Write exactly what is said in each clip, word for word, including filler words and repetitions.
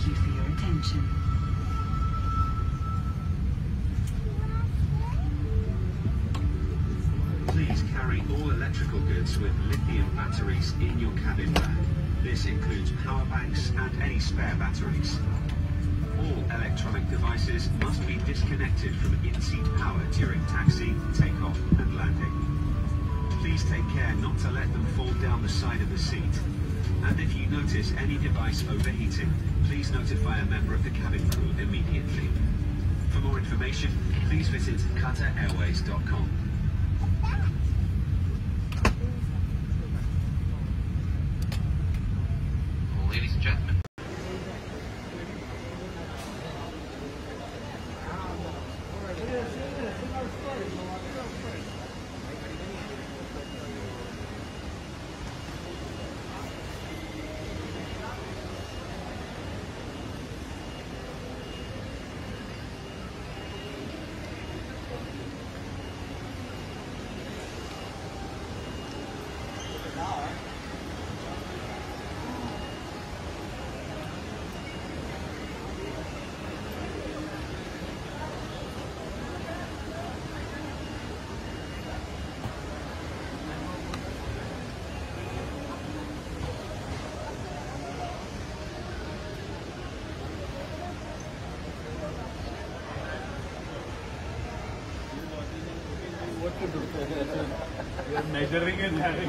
Thank you for your attention. Please carry all electrical goods with lithium batteries in your cabin bag. This includes power banks and any spare batteries. All electronic devices must be disconnected from in-seat power during taxi, takeoff and landing. Please take care not to let them fall down the side of the seat. And if you notice any device overheating, please notify a member of the cabin crew immediately. For more information, please visit qatar airways dot com. Ladies and gentlemen. What to do? We are measuring and having.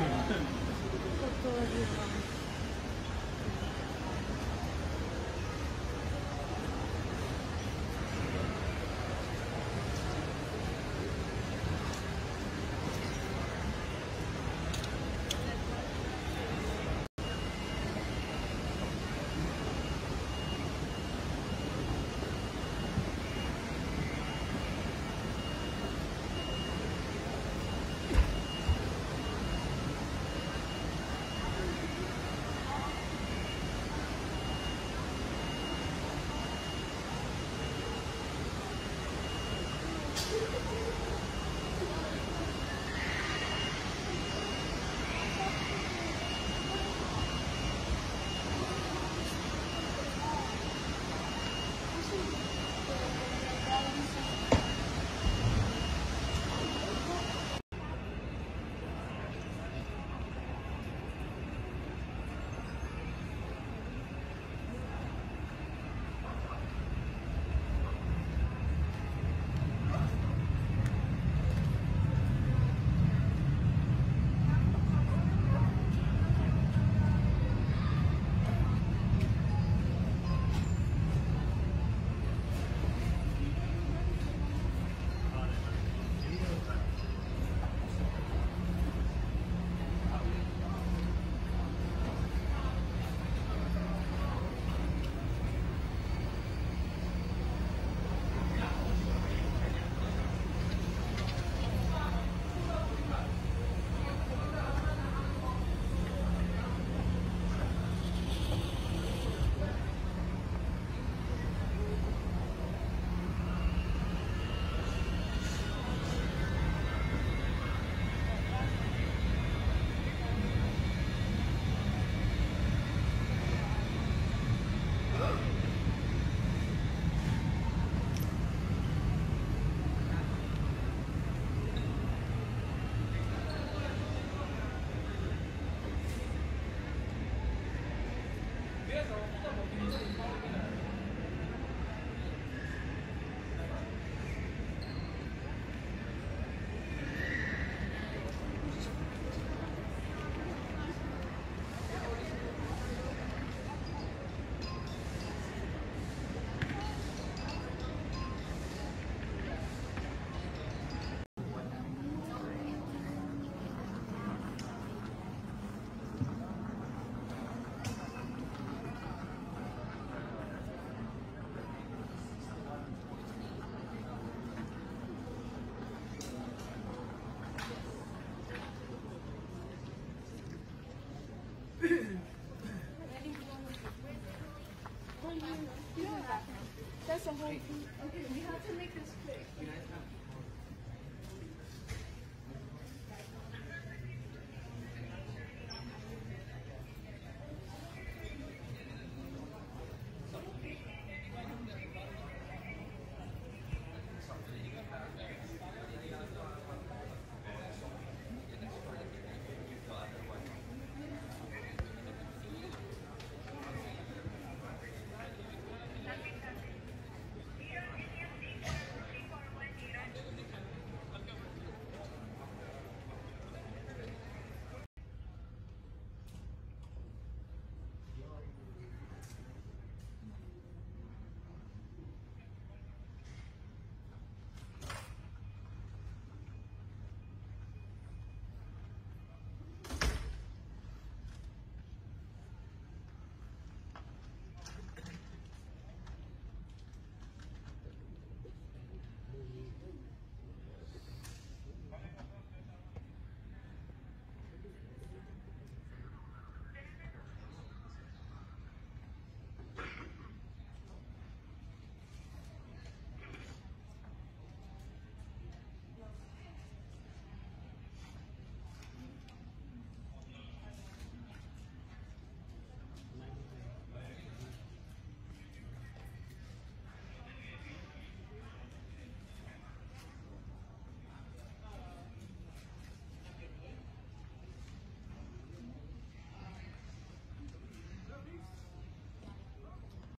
That's the whole thing. Okay, we have to make this quick.